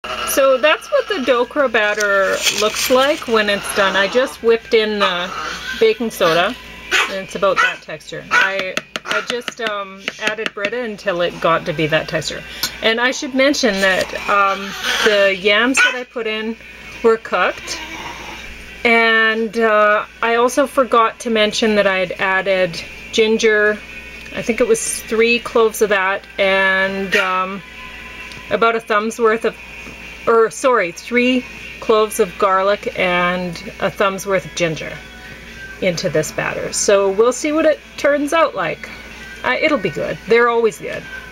So that's what the dhokra batter looks like when it's done. I just whipped in the baking soda, and it's about that texture. I just added Brita until it got to be that texture. And I should mention that the yams that I put in were cooked. And I also forgot to mention that I had added ginger. I think it was 3 cloves of that, and about a thumb's worth of, or sorry, 3 cloves of garlic and a thumb's worth of ginger into this batter. So we'll see what it turns out like. It'll be good. They're always good.